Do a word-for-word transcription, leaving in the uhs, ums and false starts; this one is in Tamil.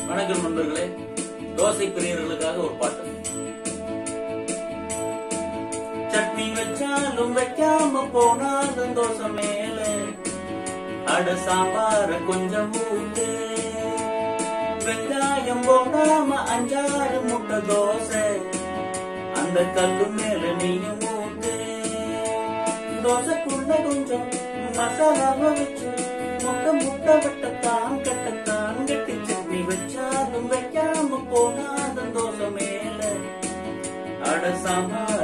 வணக்கம் நண்பர்களே, தோசை பிரியர்களுக்காக ஒரு பாட்டு. சட்னி வச்சாலும் வைக்காம போனாலும் தோசை மேல அட சாம்பார கொஞ்சம் ஊத்து, வெங்காயம் போடாம அஞ்சாறு முட்டை தோசை அந்த கல்லு மேல நீயும் ஊத்து. தோசைக்குள்ள கொஞ்சம் மசாலாவை வச்சு முட்டை முட்டை வெட்டத்தான் கட்டத்தான் கட்டி சட்னி வச்சாலும் வைக்காம போனாலும் தோசை மேல அட சாம்பார்